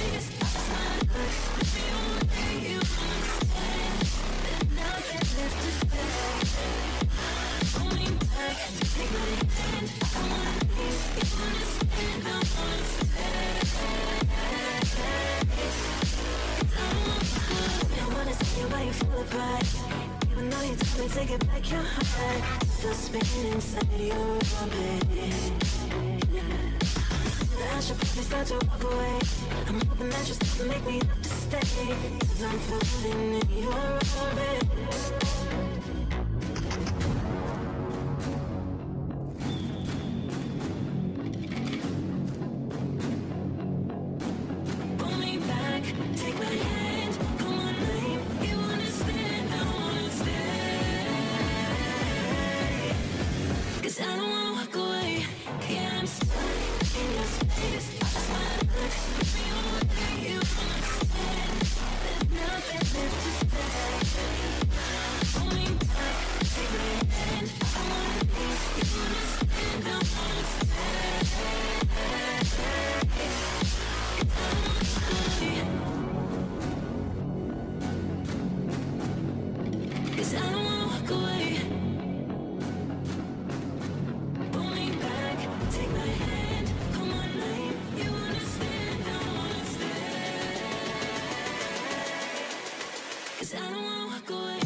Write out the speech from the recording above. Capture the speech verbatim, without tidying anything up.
space. Just my look, put me away. You understand? There's nothing left to say. Pull me back, take my hand. I wanna leave. You understand? I wanna stay. I wanna see you while you fall apart. Even though you told me to get back your heart, still spinning inside your orbit. I should probably start to walk away. I'm hoping that you'll start to make me have to stay, 'cause I'm floating in your orbit. Pull me back, take my hand, call my name. You understand, I wanna stay, 'cause I don't wanna walk away. Yeah, I'm stuck in your space. Just my look, put me away. You understand? There's nothing left to say. Pull me back, take my hand. I wanna leave. You understand? I wanna stay. 'Cause I don't wanna walk away. Pull me back, take my hand, call my name. You understand, I wanna stay. 'Cause I don't wanna walk away.